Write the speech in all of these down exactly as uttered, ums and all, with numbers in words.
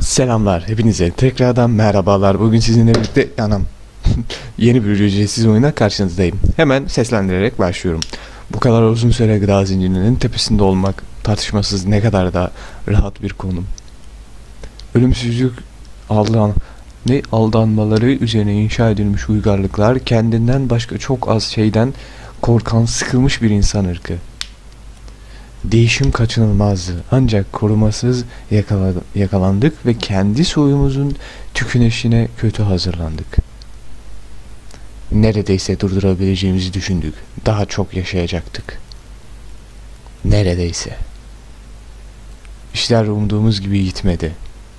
Selamlar hepinize tekrardan merhabalar. Bugün sizinle birlikte anam yeni bir ücretsiz oyuna karşınızdayım. Hemen seslendirerek başlıyorum. Bu kadar uzun süre gıda zincirinin tepesinde olmak tartışmasız ne kadar da rahat bir konum. Ölümsüzlük aldan ne aldanmaları üzerine inşa edilmiş uygarlıklar kendinden başka çok az şeyden korkan sıkılmış bir insan ırkı. Değişim kaçınılmazdı. Ancak korumasız yakaladı, yakalandık ve kendi soyumuzun tükünüşüne kötü hazırlandık. Neredeyse durdurabileceğimizi düşündük. Daha çok yaşayacaktık. Neredeyse. İşler umduğumuz gibi gitmedi.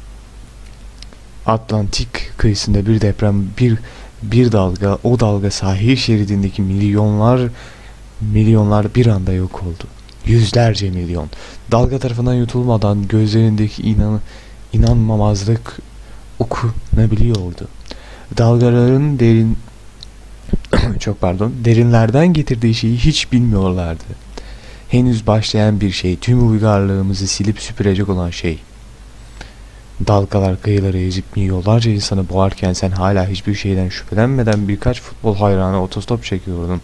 Atlantik kıyısında bir deprem, bir bir dalga, o dalga sahil şeridindeki milyonlar milyonlar bir anda yok oldu. Yüzlerce milyon. Dalga tarafından yutulmadan gözlerindeki inan inanmamazlık okunabiliyordu. Dalgaların derin çok pardon, derinlerden getirdiği şeyi hiç bilmiyorlardı. Henüz başlayan bir şey, tüm uygarlığımızı silip süpürecek olan şey. Dalgalar kıyıları ezip milyonlarca insanı boğarken sen hala hiçbir şeyden şüphelenmeden birkaç futbol hayranı otostop çekiyordun.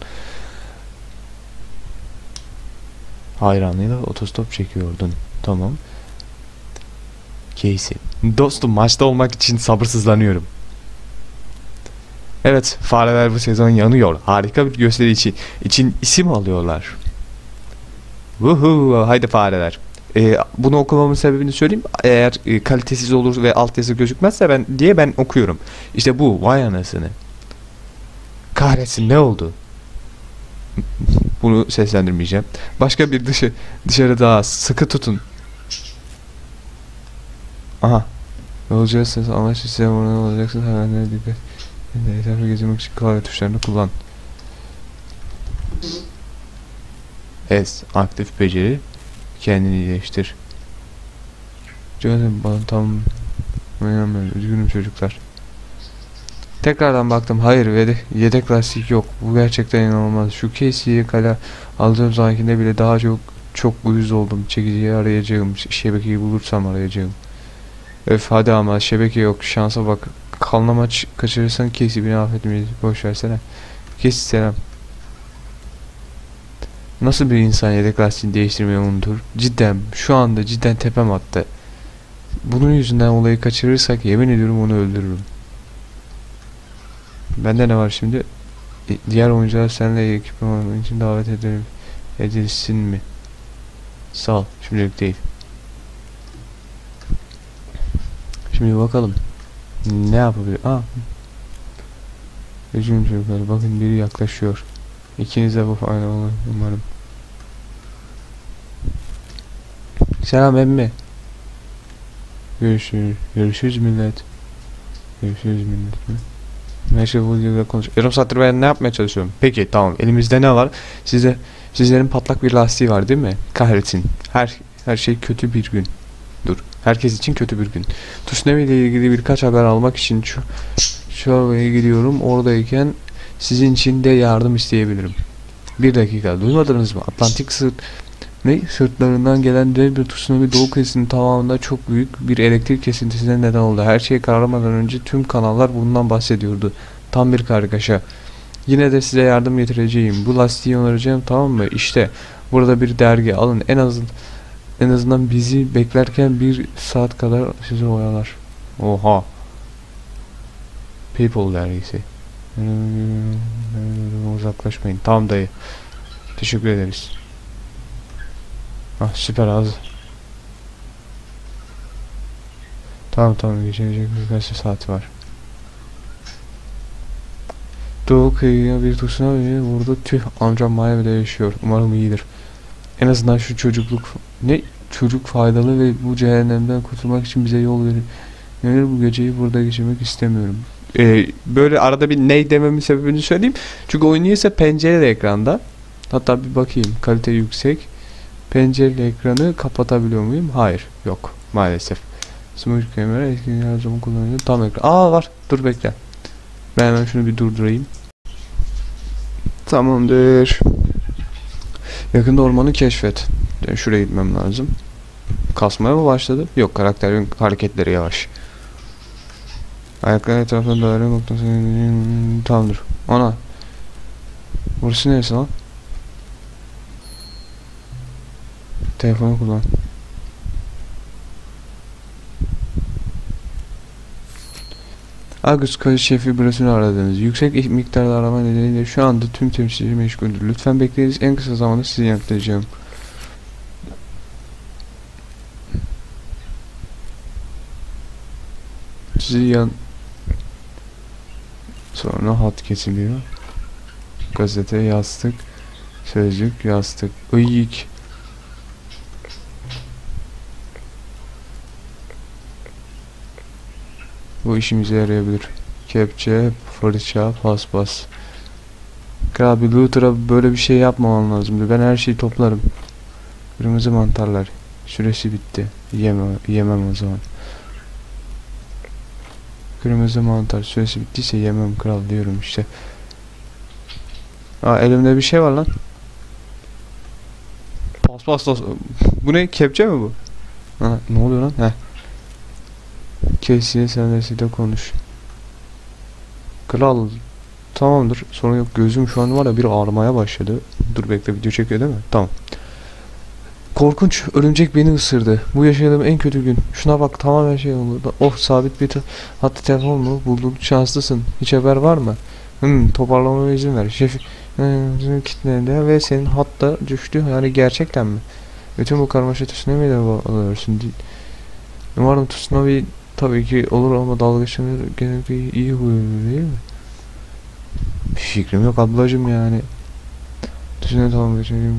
Hayranıyla otostop çekiyordun. Tamam. Casey. Dostum, maçta olmak için sabırsızlanıyorum. Evet, fareler bu sezon yanıyor. Harika bir gösteri için için isim alıyorlar. Vuhuu, haydi fareler. Ee, bunu okumamın sebebini söyleyeyim. Eğer e, kalitesiz olur ve altyazı gözükmezse ben diye ben okuyorum. İşte bu, vay anasını. Kahretsin, ne oldu? Bunu seslendirmeyeceğim. Başka bir dışı dışarı daha sıkı tutun. Aha. Olacaksınız, amaçlı size orada olacaksınız. Hemen dikkat. Etrafı gezmek için klavye tuşlarını kullan. S aktif beceri. Kendini iyileştir. Canım bana tam üzgünüm çocuklar. Tekrardan baktım. Hayır, ve yedek lastik yok. Bu gerçekten inanılmaz. Şu Casey'yi kale aldığım zannekinde bile daha çok çok uyuz oldum. Çekiciyi arayacağım. Şebekeyi bulursam arayacağım. Öf, hadi ama şebeke yok. Şansa bak. Kanla maç kaçırırsan Casey beni affetmeyiz. Boş versene. Casey selam. Nasıl bir insan yedek lastiğini değiştirmeyi unutur? Cidden şu anda cidden tepem attı. Bunun yüzünden olayı kaçırırsak yemin ediyorum onu öldürürüm. Bende ne var şimdi? E, diğer oyuncular seninle ekip olmak için davet edelim. Edilsin mi? Sağ ol. Şimdilik değil. Şimdi bakalım. Ne yapabilir? Aa. Üzgünüm çocuklar. Bakın biri yaklaşıyor. İkiniz de bu aynı olur umarım. Selam emmi. Görüşürüz. Görüşürüz millet. Görüşürüz millet mi? Meşhur videoda konuş. Yarım saattir ben ne yapmaya çalışıyorum? Peki tamam. Elimizde ne var? Size sizlerin patlak bir lastiği var değil mi? Kahretsin. Her her şey kötü bir gün. Dur. Herkes için kötü bir gün. Tsunami ile ilgili birkaç haber almak için şu şu arabaya gidiyorum. Oradayken sizin için de yardım isteyebilirim. Bir dakika. Duymadınız mı? Atlantik sırt ne? Sırtlarından gelen dev bir tsunami doğu kıyısının tamamında çok büyük bir elektrik kesintisine neden oldu. Her şey kararmadan önce tüm kanallar bundan bahsediyordu. Tam bir kargaşa. Yine de size yardım getireceğim. Bu lastiği onaracağım, tamam mı? İşte burada bir dergi alın. En az en azından bizi beklerken bir saat kadar sizi oyalar. Oha. People dergisi. Uzaklaşmayın. Tamam dayı. Teşekkür ederiz. Ah, süper az. Tamam tamam, geçecek birkaç saat var. Doğu kıyıya bir tsunami vurdu. Tüh, amcam Miami'de yaşıyor. Umarım iyidir. En azından şu çocukluk ne çocuk faydalı ve bu cehennemden kurtulmak için bize yol verin. Yani bu geceyi burada geçirmek istemiyorum. Ee, böyle arada bir ney dememin sebebini söyleyeyim. Çünkü oyun ise pencereli ekranda. Hatta bir bakayım, kalite yüksek. Pencereli ekranı kapatabiliyor muyum? Hayır, yok maalesef. Smooth kamera etkin her zaman kullanılıyor. Tam ekran. Aa var. Dur bekle. Ben hemen şunu bir durdurayım. Tamamdır. Yakında ormanı keşfet. Yani şuraya gitmem lazım. Kasmaya mı başladı? Yok, karakterin hareketleri yavaş. Ayaklar etrafında daire noktası. Tamamdır. Ana. Burası neresi lan? Telefonu kullan. Argus Kayı Şefi bürosunu aradınız. Yüksek miktarda arama nedeniyle şu anda tüm temsilci meşguldür. Lütfen bekleyiniz, en kısa zamanda sizi yanıtlayacağım. Sizi yan... Sonra hat kesiliyor. Gazete, yastık, sözlük, yastık. Iyik. Bu işimize yarayabilir. Kepçe, fırça, paspas. Kral, bir Luther'a böyle bir şey yapmaman lazımdı. Ben her şeyi toplarım. Kırmızı mantarlar. Süresi bitti. Yemem, yemem o zaman. Kırmızı mantar süresi bittiyse yemem kral diyorum işte. Aa, elimde bir şey var lan. Paspas. Bu ne? Kepçe mi bu? Ha, ne oluyor lan? Heh. Kesiye senesiyle konuş. Kral, tamamdır, sorun yok. Gözüm şu an var ya, bir ağrımaya başladı. Dur bekle, video çekiyor değil mi? Tamam. Korkunç, örümcek beni ısırdı. Bu yaşadığım en kötü gün. Şuna bak, tamamen şey oldu. Oh, sabit bir hattı telefon mu? Bulduk, şanslısın. Hiç haber var mı? Hmm, toparlamama izin ver. Şef hmm, kitlendi ve senin hatta düştü. Yani gerçekten mi? Bütün bu karmaşa tsunami'ye de alıyorsun. Umarım tsunami tabii ki olur ama dalgaçları genellikle iyi huylu değil mi? Bir fikrim yok ablacım yani. Tsunami tamam geçelim.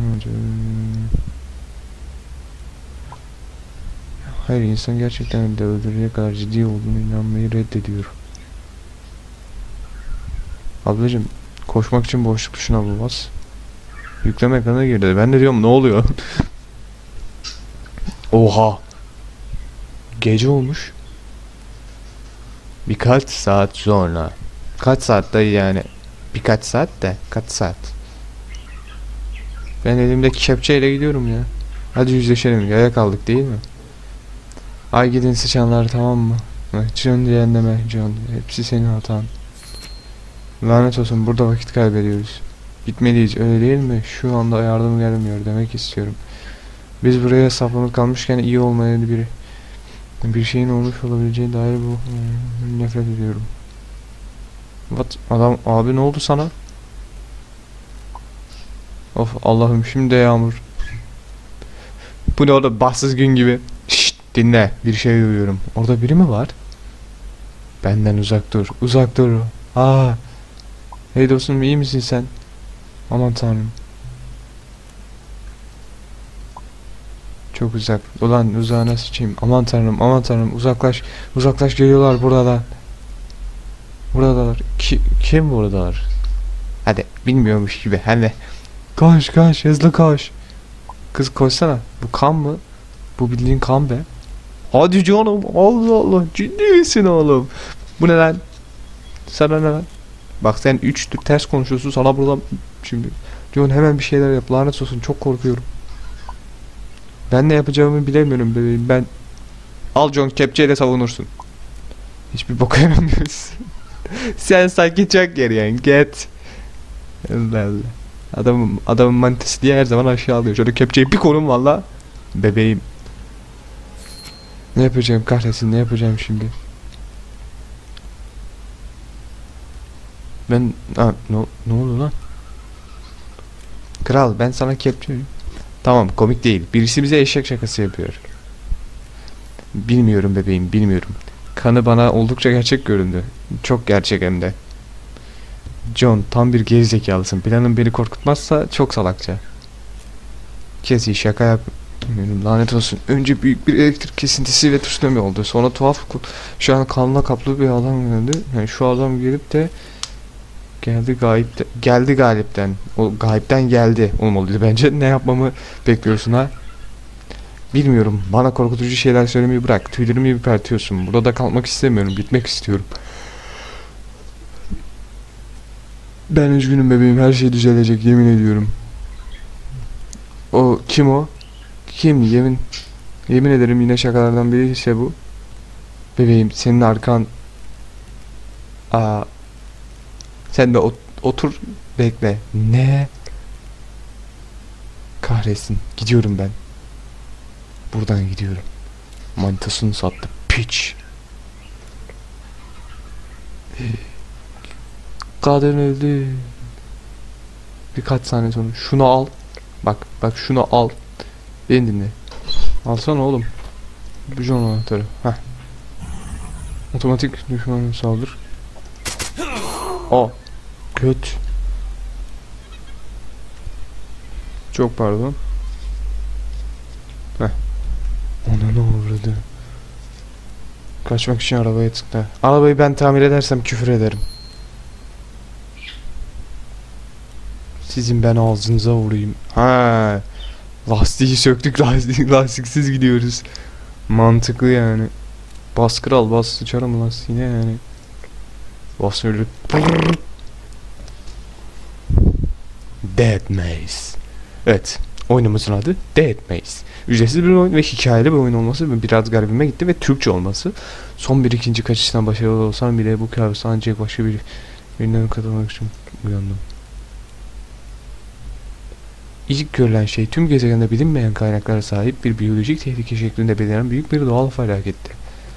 Hayır, insan gerçekten de öldürecek kadar ciddi olduğunu inanmayı reddediyor. Ablacım, koşmak için boşluk tuşuna bas. Yükleme ekranına girdi. Ben de diyorum ne oluyor? Oha. Gece olmuş. Birkaç saat sonra. Kaç saatte yani? Birkaç saat de. Kaç saat? Ben elimdeki kepçeyle gidiyorum ya. Hadi yüzleşelim. Yaya kaldık değil mi? Ay gidin sıçanlar, tamam mı? John diyen deme John. Hepsi senin hatan. Lanet olsun, burada vakit kaybediyoruz. Gitmeliyiz, öyle değil mi? Şu anda yardım gelmiyor demek istiyorum. Biz buraya saplanıp kalmışken iyi olmayan biri. Bir şeyin olmuş olabileceğine dair bu hmm, nefret ediyorum. What? Adam, abi ne oldu sana? Of Allah'ım, şimdi de yağmur. Bu ne orada, bahtsız gün gibi. Şşt, dinle, bir şey duyuyorum. Orada biri mi var? Benden uzak dur, uzak dur. Aa. Hey dostum, iyi misin sen? Aman tanrım. Çok uzak. Ulan uzağına sıçayım. Aman tanrım, aman tanrım, uzaklaş. Uzaklaş, geliyorlar buradan. Buradalar. Ki, kim buradalar? Hadi, bilmiyormuş gibi. Hadi. Koş koş, hızlı koş. Kız koşsana. Bu kan mı? Bu bildiğin kan be. Hadi canım. Allah Allah. Ciddi misin oğlum? Bu ne lan? Sana ne lan? Bak sen üç tür ters konuşuyorsun. Sana buradan şimdi. John, hemen bir şeyler yap. Lanet olsun, çok korkuyorum. Ben ne yapacağımı bilemiyorum bebeğim. Ben... Al John, kepçeyle savunursun. Hiçbir boka yaramıyorsun. Sen sanki çok yer yani. Get. Allah Allah. Adamın, adamın manitesi diye her zaman aşağı alıyor. Şöyle kepçeyi bir konum valla. Bebeğim. Ne yapacağım kahretsin, ne yapacağım şimdi? Ben... Ha, ne, ne oldu lan? Kral, ben sana kepçe... Tamam, komik değil. Birisi bize eşek şakası yapıyor. Bilmiyorum bebeğim, bilmiyorum. Kanı bana oldukça gerçek göründü. Çok gerçek hem de. John, tam bir gerizekalısın. Planın beni korkutmazsa çok salakça. Kes, şaka yap. Lanet olsun. Önce büyük bir elektrik kesintisi ve tsunami oldu. Sonra tuhaf, şu an kanla kaplı bir adam geldi. Yani şu adam gelip de geldi gayipten, geldi galipten. O gayipten geldi olmalıydı bence. Ne yapmamı bekliyorsun ha? Bilmiyorum. Bana korkutucu şeyler söylemeyi bırak. Tüylerimi ürpertiyorsun. Burada da kalmak istemiyorum. Gitmek istiyorum. Ben üzgünüm bebeğim. Her şey düzelecek. Yemin ediyorum. O kim o? Kim? Yemin. Yemin ederim yine şakalardan biri ise bu. Bebeğim senin arkan... Aa, sen de ot otur bekle. Ne? Kahretsin. Gidiyorum ben. Buradan gidiyorum. Manitasını sattı. Piç. Kadın öldü. Birkaç saniye sonra. Şunu al. Bak bak şunu al. Beni dinle. Alsana oğlum. Bujon anahtarı. Heh. Otomatik düşmanı saldır. O. Kötü. Çok pardon. Heh. Ona ne uğradı? Kaçmak için arabaya tıkla. Arabayı ben tamir edersem küfür ederim. Sizin ben ağzınıza vurayım. Ha. Lastiği söktük, lastik, lastiksiz gidiyoruz. Mantıklı yani. Bas kral bas, sıçarım lastiğine yani. Bas öyle. Dead Maze. Evet. Oyunumuzun adı Dead Maze. Ücretsiz bir oyun ve hikayeli bir oyun olması biraz garibime gitti ve Türkçe olması. Son bir ikinci kaçıştan başarılı olsam bile bu kabus ancak başka bir birinden katılmak için uyandım. İlk görülen şey tüm gezegende bilinmeyen kaynaklara sahip bir biyolojik tehlike şeklinde beliren büyük bir doğal felaketti.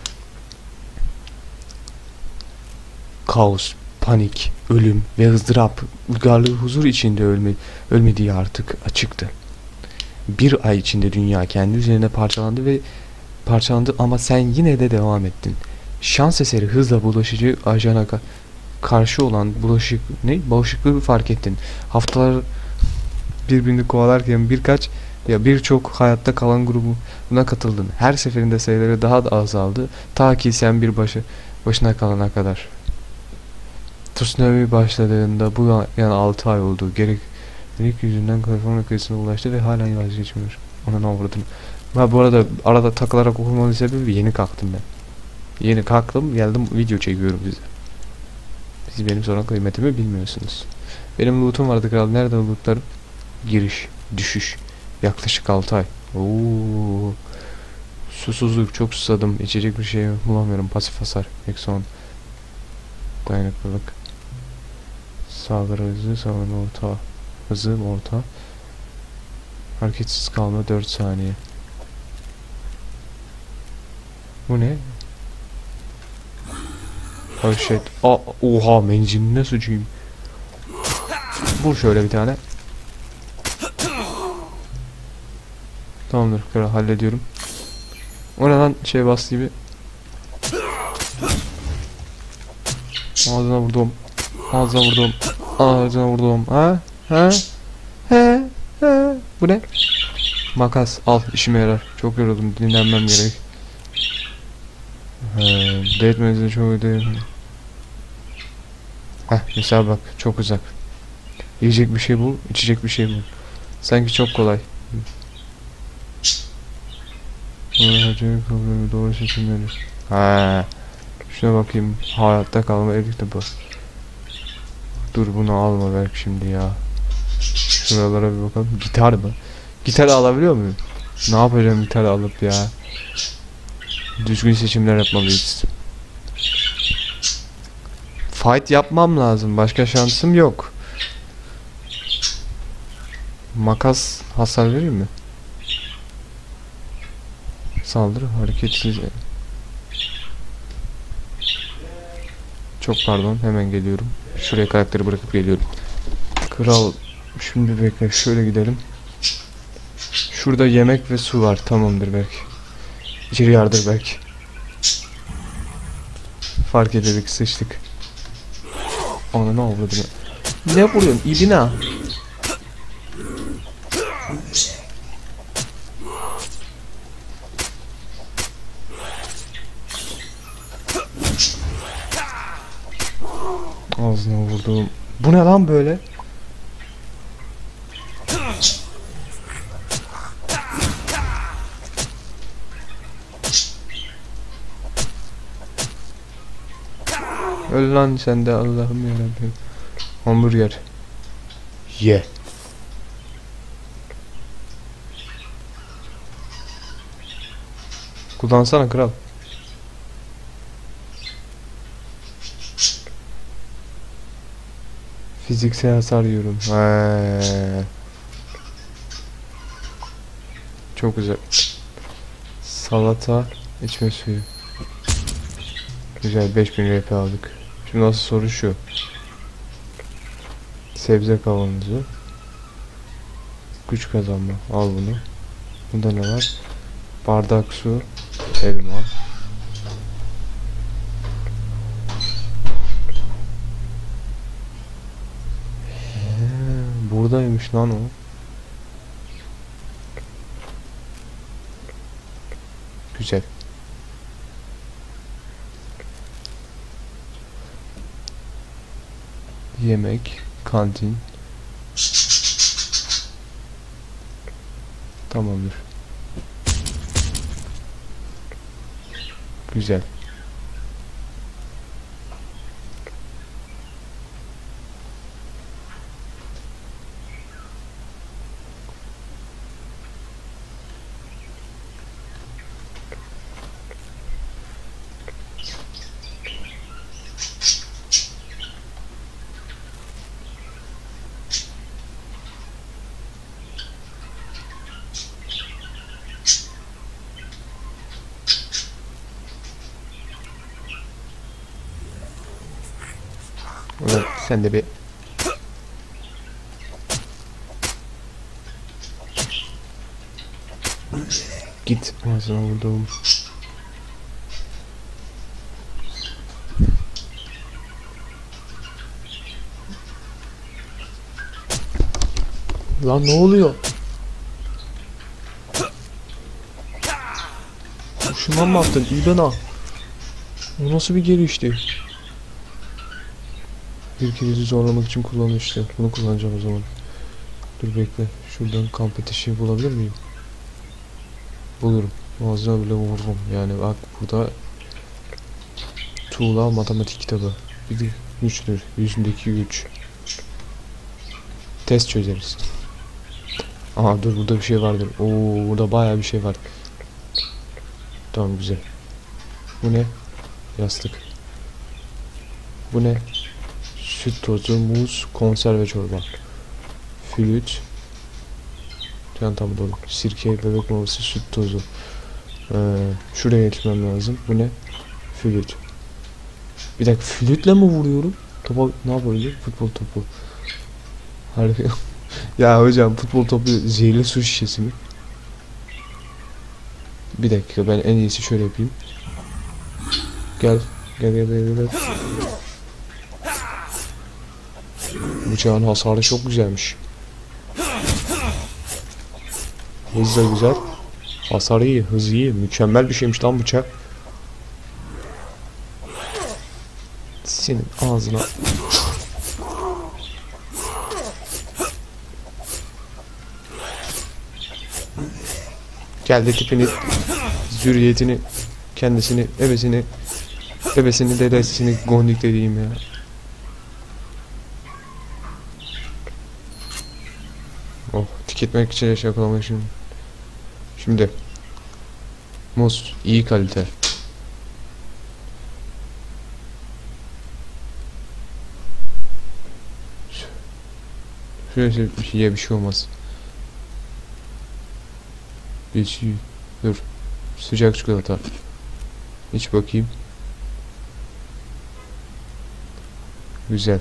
Kaos, panik, ölüm ve ızdırap, uygarlığı huzur içinde ölme, ölmediği artık açıktı. Bir ay içinde dünya kendi üzerine parçalandı ve parçalandı ama sen yine de devam ettin. Şans eseri hızla bulaşıcı ajana ka karşı olan bulaşık ne? Bağışıklığı fark ettin. Haftalar birbirini kovalarken birkaç ya birçok hayatta kalan grubu buna katıldın. Her seferinde sayıları daha da azaldı. Ta ki sen bir başı başına kalana kadar. Tsunami başladığında bu yani altı ay oldu. Gerek Gerek yüzünden Kaliforniya kıyısına ulaştı ve hala vazgeçmiyor. Ona ne uğradım. Ha bu arada arada takılarak okumamın sebebi yeni kalktım ben. Yeni kalktım geldim video çekiyorum size. Siz benim sonra kıymetimi bilmiyorsunuz. Benim loot'um vardı kral. Nerede loot'larım? Giriş, düşüş. Yaklaşık altı ay. Oo. Susuzluk, çok susadım. İçecek bir şey bulamıyorum. Pasif hasar. Exxon. Dayanıklılık. Saldırı hızı, savunma orta. Hızı orta. Hareketsiz kalma dört saniye. Bu ne? Oh shit. Aa, oha menziline sıçayım. Vur şöyle bir tane. Tamamdır kral hallediyorum. O ne lan şey bastı gibi. Ağzına vurdum. Ağzına vurdum. Ağzına vurdum. Ha? Ha? He? He? Bu ne? Makas al işime yarar. Çok yoruldum dinlenmem gerek. He, Dead Maze'de çok ödeyim. Heh mesela bak çok uzak. Yiyecek bir şey bul, içecek bir şey bul. Sanki çok kolay. Doğru seçimleri. Ha. Şuna bakayım. Hayatta kalma erik de bu. Dur bunu alma belki şimdi ya. Şuralara bir bakalım. Gitar mı? Gitar alabiliyor muyum? Ne yapacağım gitar alıp ya? Düzgün seçimler yapmalıyız. Fight yapmam lazım. Başka şansım yok. Makas hasar verir mi? Saldırı hareketsiz. Çok pardon hemen geliyorum. Şuraya karakteri bırakıp geliyorum. Kral şimdi bekle şöyle gidelim. Şurada yemek ve su var tamamdır belki. İçeri yardır belki. Fark ededik sıçtık. Ona ne oldu buna? Ne vuruyorsun ibina? Ağzına vurdum. Bu ne lan böyle? Öl lan sen de Allah'ım yarabbim. Hamburger. Ye. Kullansana kral. Fiziksel hasar yiyorum. He. Çok güzel. Salata, içme suyu. Güzel, beş bin R P aldık. Şimdi nasıl soru şu. Sebze kavanozu. Güç kazanma. Al bunu. Bunda ne var? Bardak su, elma. He, buradaymış lan o. Güzel. Yemek, kantin. Tamamdır. Güzel. Evet, sen de bir git ağzına vurdum. Lan ne oluyor? Şundan mı attın? İbana. O nasıl bir gelişti? Bir kilidi zorlamak için kullanmıştı. Bunu kullanacağım o zaman. Dur bekle. Şuradan kamp ateşi bulabilir miyim? Bulurum. Ağzına bile vururum. Yani bak burada tuğla matematik kitabı. Bir de güçtür. Yüzündeki güç. Test çözeriz. Aha dur burada bir şey vardır. Oo burada bayağı bir şey var. Tamam güzel. Bu ne? Yastık. Bu ne? Süt tozu, muz, konserve çorba. Flüt. Çantam dolu. Sirke, bebek maması, süt tozu. Ee, şuraya geçmem lazım. Bu ne? Flüt. Bir dakika flütle mi vuruyorum? Topa ne yapabilir? Futbol topu. Harika. Ya hocam futbol topu zehirli su şişesi mi? Bir dakika ben en iyisi şöyle yapayım. Gel. Gel gel gel gel. Bıçağın hasarı çok güzelmiş. Hız da güzel. Hasarı iyi, hız iyi. Mükemmel bir şeymiş lan bıçak. Senin ağzına. Geldi tipini, zürriyetini, kendisini, ebesini, bebesini, dedesini gondik dediğim ya. Oh, tüketmek için eşya yakalamak için. Şimdi muz iyi kalite. Şöyle bir şeye bir şey olmaz. Bir şey dur. Sıcak çikolata. İç bakayım. Güzel.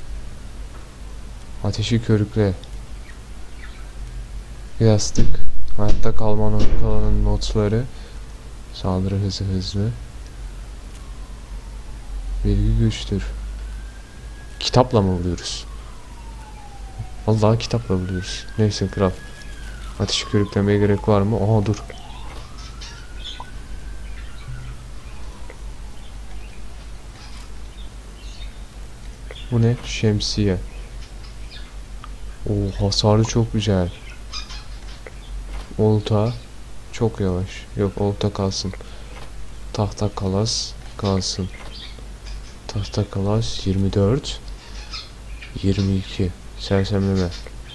Ateşi körükle. Yastık. Hayatta kalmanın kalanın notları. Saldırı hızı hızlı. Bilgi güçtür. Kitapla mı vuruyoruz? Vallahi kitapla vuruyoruz. Neyse kral. Ateşi körüklemeye gerek var mı? Aha dur. Bu ne? Şemsiye. Oo hasarı çok güzel. Olta çok yavaş. Yok olta kalsın. Tahta kalas kalsın. Tahta kalas yirmi dört. yirmi iki. Sersemleme.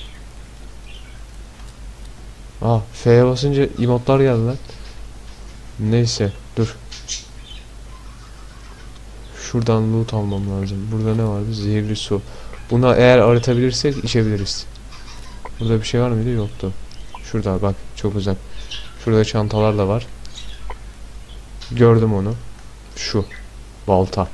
Ah F'ye basınca emotlar geldi lan. Neyse dur. Şuradan loot almam lazım. Burada ne vardı? Zehirli su. Buna eğer aratabilirsek içebiliriz. Burada bir şey var mıydı? Yoktu. Şurada bak, çok uzak. Şurada çantalar da var. Gördüm onu. Şu. Balta.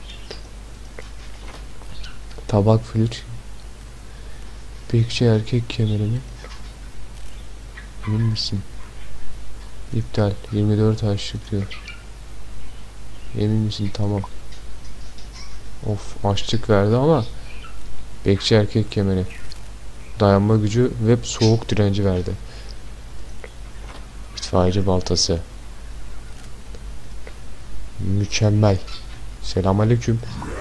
Tabak flüt. Bekçi erkek kemeri mi? Emin misin? İptal. yirmi dört açlık diyor. Emin misin? Tamam. Of, açlık verdi ama bekçi erkek kemeri. Dayanma gücü ve soğuk direnci verdi. İtfaiyeci baltası. Mükemmel. Selamünaleyküm.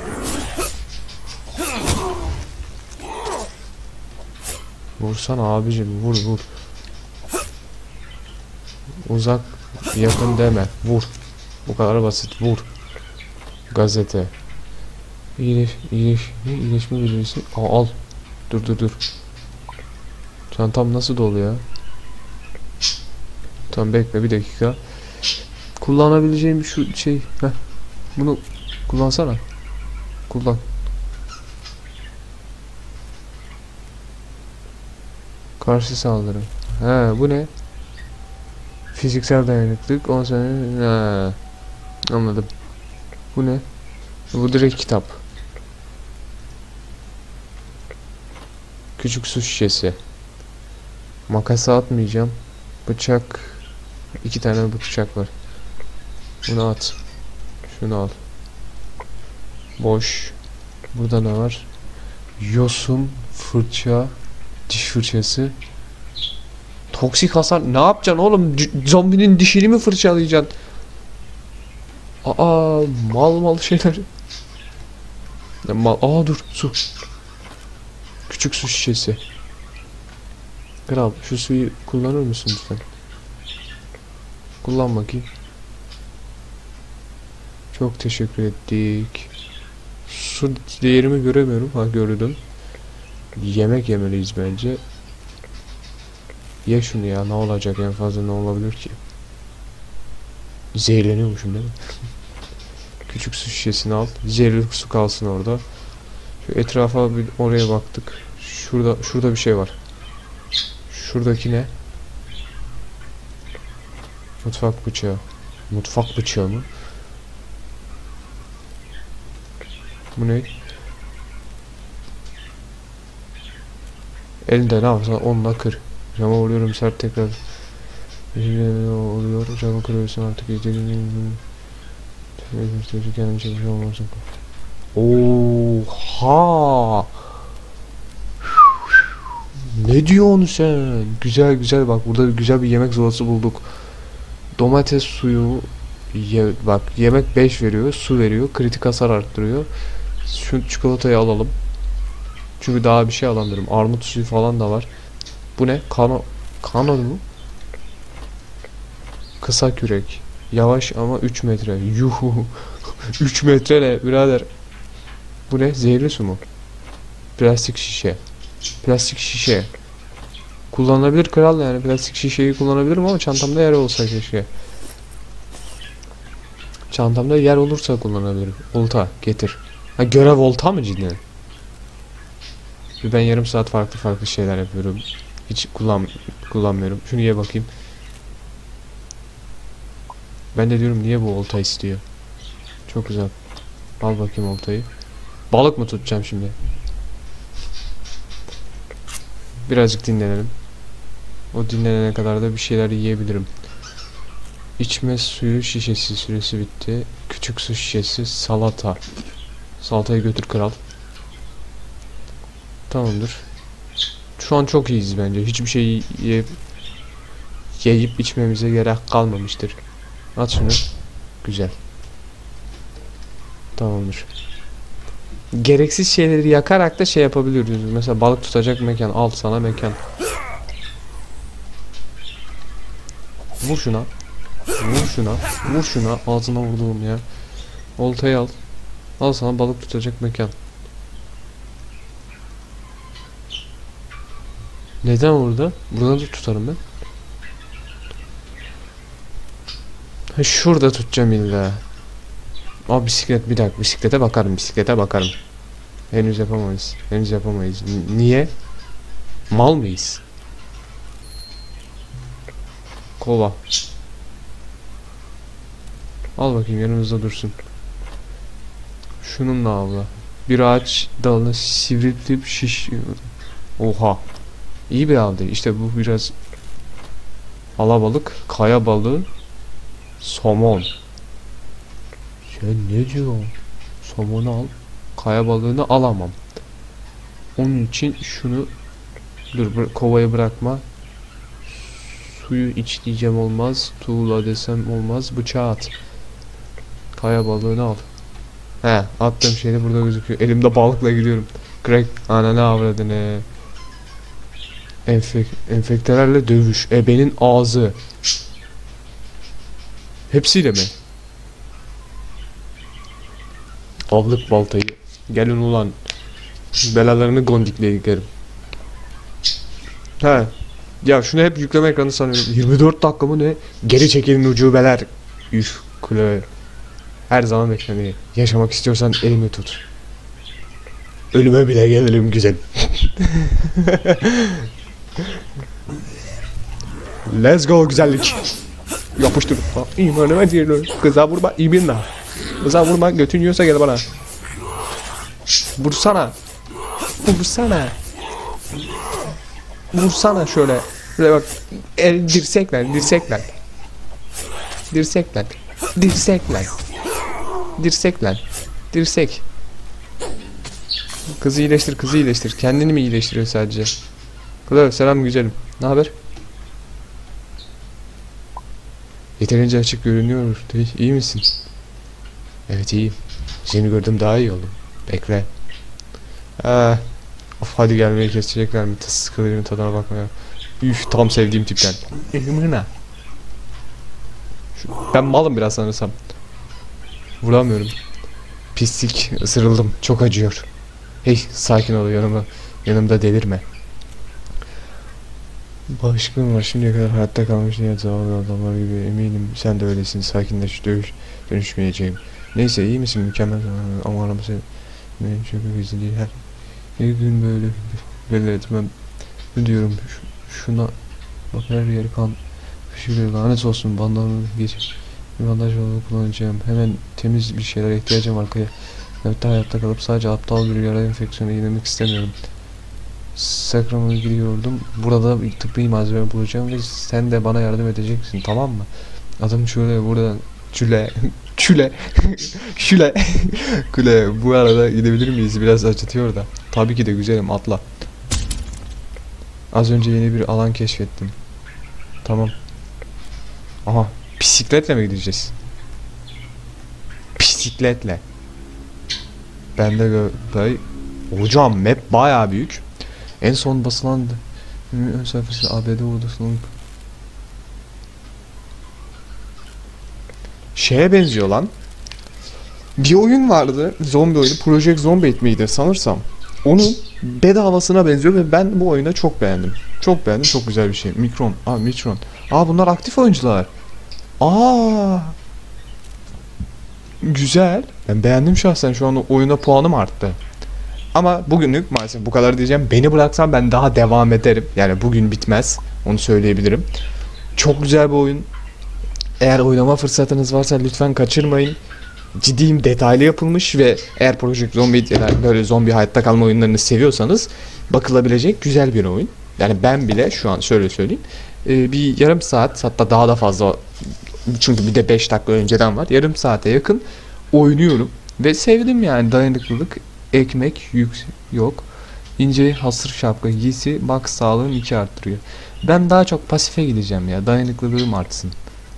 Vursana abicim, vur vur. Uzak yakın deme, vur. Bu kadar basit, vur. Gazete. İyileş, iyileş, ne iyileşme bilgisi? Al, al. Dur dur dur. Çantam nasıl dolu ya? Tamam, bekle bir dakika. Kullanabileceğim şu şey. Heh. Bunu kullansana. Kullan. Karşı saldırı. He, bu ne? Fiziksel dayanıklılık. on sene. Ha. Anladım. Bu ne? Bu direkt kitap. Küçük su şişesi. Makası atmayacağım. Bıçak. İki tane bıçak var. Bunu at. Şunu al. Boş. Burada ne var? Yosun, fırça, diş fırçası. Toksik hasar. Ne yapacaksın oğlum? C zombinin dişini mi fırçalayacaksın? Aa, mal mal şeyler. Ya mal. Aa dur, su. Küçük su şişesi. Kral, şu suyu kullanır mısın lütfen? Kullan bakayım. Çok teşekkür ettik. Su değerimi göremiyorum. Ha, gördüm. Yemek yemeliyiz bence. Ye şunu ya, ne olacak, en fazla ne olabilir ki? Zehirleniyormuşum değil mi? Küçük su şişesini al. Zehirli su kalsın orada. Şu etrafa bir oraya baktık. Şurada şurada bir şey var. Şuradaki ne? Mutfak bıçağı. Mutfak bıçağı mı? Bu ne? Elinde ne yapsan onunla kır. Cama vuruyorum sert tekrar. Oluyor. Camı kırıyorsun artık. Kendini çekmiş olmasın. Oha! Ne diyorsun sen? Güzel güzel, bak burada güzel bir yemek zulası bulduk. Domates suyu ye, bak yemek beş veriyor, su veriyor, kritik hasar arttırıyor. Şu çikolatayı alalım. Çünkü daha bir şey alamıyorum. Armut suyu falan da var. Bu ne? Kano kano mu? Kısa kürek. Yavaş ama üç metre. Yuhu. üç metre ne birader? Bu ne? Zehirli su mu? Plastik şişe. Plastik şişe. Kullanılabilir kral, yani plastik şişeyi kullanabilirim ama çantamda yer olsa keşke. Çantamda yer olursa kullanabilirim. Olta getir. Ha, görev olta mı cidden? Ben yarım saat farklı farklı şeyler yapıyorum. Hiç kullan kullanmıyorum. Şunu ye bakayım. Ben de diyorum niye bu olta istiyor. Çok güzel. Al bakayım oltayı. Balık mı tutacağım şimdi? Birazcık dinlenelim. O dinlenene kadar da bir şeyler yiyebilirim. İçme suyu şişesi süresi bitti. Küçük su şişesi, salata. Salatayı götür kral. Tamamdır. Şu an çok iyiyiz bence. Hiçbir şey yiyip, yiyip içmemize gerek kalmamıştır. At şunu. Güzel. Tamamdır. Gereksiz şeyleri yakarak da şey yapabiliyoruz. Mesela balık tutacak mekan. Al sana mekan. Vur şuna. Vur şuna. Vur şuna. Ağzına vurduğum ya. Oltayı al. Al sana balık tutacak mekan. Neden burada? Buradan da tutarım ben. Ha, şurada tutacağım illa. Aa, bisiklet, bir dakika, bisiklete bakarım, bisiklete bakarım. Henüz yapamayız. Henüz yapamayız. N- niye? Mal mıyız? Kova. Al bakayım, yanımızda dursun. Şununla avla. Bir ağaç dalına sivriltip şiş... Oha. İyi bir avdı. İşte bu biraz alabalık, kaya balığı, somon. Sen ne diyorsun? Somonu al. Kaya balığını alamam. Onun için şunu dur, bır kovayı bırakma. Suyu iç diyeceğim, olmaz. Tuğla desem olmaz. Bıçağı at. Kaya balığını al. He, attığım şey de burada gözüküyor. Elimde balıkla gidiyorum. Crack. Ananı avradını. Enfek enfektelerle dövüş. Ebenin ağzı. Hepsiyle mi? Avlık baltayı. Gelin ulan. Belalarını gondikleyelim. He. Ya şunu hep yükleme ekranı sanıyorum. yirmi dört dakika mı ne? Geri çekilin ucubeler. Üf, kule. Her zaman bekleniyor. Yaşamak istiyorsan elimi tut. Ölüme bile gelirim güzel. Let's go güzellik. Yapıştır. İmanıma diyelim. Kıza vurma. İminle. Kıza vurma. Götün yiyorsa gel bana. Vursana. Vursana. Vursana şöyle. Şöyle bak. El, dirsekler. Dirsekler. Dirsekler. Dirsekler. Dirsekler. Dirsek. Kızı iyileştir. Kızı iyileştir. Kendini mi iyileştiriyor sadece? Kızlar selam güzelim. Ne haber? Yeterince açık görünüyor. İyi misin? Evet iyiyim. Seni gördüm daha iyi oldum. Bekle. Aa, of, hadi gelmeyi kesecekler mi? Sıkılırım tadına bakmaya. Üf, tam sevdiğim tipten. Emine. Ben malım biraz sanırsam. Vuramıyorum. Pislik, ısırıldım. Çok acıyor. Hey, sakin ol, yanıma. Yanımda delirme. Bağışıklığım var, şimdiye kadar hayatta kalmış diye zavallı adamlar gibi eminim sen de öylesin. Sakinleş, dövüş, dönüşmeyeceğim. Neyse, iyi misin? Mükemmel. Ama arama seni çok güzel değil. Her, her gün böyle böyle etmem diyorum. Şuna bak, her yer kan fışkırıyor. Lanet olsun, bandajı geç. Bir bandaj olarak kullanacağım. Hemen temiz bir şeyler ihtiyacım var. Evet, hayatta kalıp sadece aptal bir yara enfeksiyona girmek istemiyorum. Sakram'a giriyordum. Burada bir tıbbi malzeme bulacağım ve sen de bana yardım edeceksin, tamam mı? Adım şöyle, buradan çüle çüle şüle kule. Bu arada gidebilir miyiz? Biraz acıtıyor da. Tabii ki de güzelim, atla. Az önce yeni bir alan keşfettim. Tamam. Aha, bisikletle mi gideceğiz? Bisikletle. Ben de gö hocam map bayağı büyük. En son basılan ön sayfası A B D ordusunun şeye benziyor lan. Bir oyun vardı, zombi oyunu, Project Zomboid miydi sanırsam. Onun bedavasına benziyor ve ben bu oyunu çok beğendim. Çok beğendim, çok güzel bir şey. Mikron, aa Mikron. Aa, bunlar aktif oyuncular. Aa. Güzel. Ben beğendim şahsen, şu an oyuna puanım arttı. Ama bugünlük maalesef bu kadar diyeceğim. Beni bıraksan ben daha devam ederim. Yani bugün bitmez. Onu söyleyebilirim. Çok güzel bir oyun. Eğer oynama fırsatınız varsa lütfen kaçırmayın. Ciddiyim, detaylı yapılmış ve eğer Project Zomboid ya da böyle zombi hayatta kalma oyunlarını seviyorsanız bakılabilecek güzel bir oyun. Yani ben bile şu an şöyle söyleyeyim. Bir yarım saat, hatta daha da fazla, çünkü bir de beş dakika önceden var. Yarım saate yakın oynuyorum ve sevdim yani. Dayanıklılık, ekmek yük yok. İnce hasır şapka giysi max sağlığını iki arttırıyor. Ben daha çok pasife gideceğim ya. Dayanıklılığım artsın.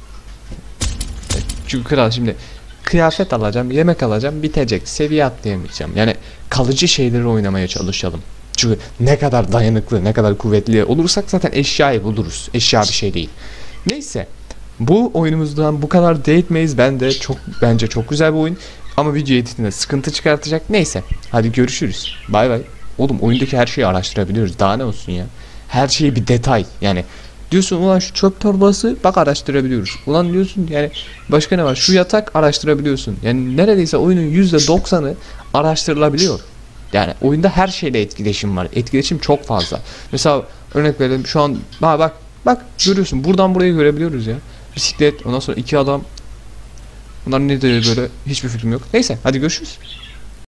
Çünkü kral, şimdi kıyafet alacağım, yemek alacağım, bitecek. Seviye atlayamayacağım. Yani kalıcı şeyleri oynamaya çalışalım. Çünkü ne kadar dayanıklı, ne kadar kuvvetli olursak zaten eşyayı buluruz. Eşya bir şey değil. Neyse. Bu oyunumuzdan bu kadar değitmeyiz. Ben de çok, bence çok güzel bir oyun. Ama video editinde sıkıntı çıkartacak. Neyse. Hadi görüşürüz. Bay bay. Oğlum, oyundaki her şeyi araştırabiliyoruz. Daha ne olsun ya. Her şey bir detay. Yani Diyorsun ulan şu çöp torbası, bak araştırabiliyoruz. Ulan diyorsun yani başka ne var? Şu yatak, araştırabiliyorsun. Yani neredeyse oyunun yüzde doksanı araştırılabiliyor. Yani oyunda her şeyle etkileşim var. Etkileşim çok fazla. Mesela örnek verelim, şu an ha bak bak görüyorsun, buradan burayı görebiliyoruz ya. Bisiklet, ondan sonra iki adam. Bunlar ne diyor böyle, hiçbir fikrim yok. Neyse hadi görüşürüz.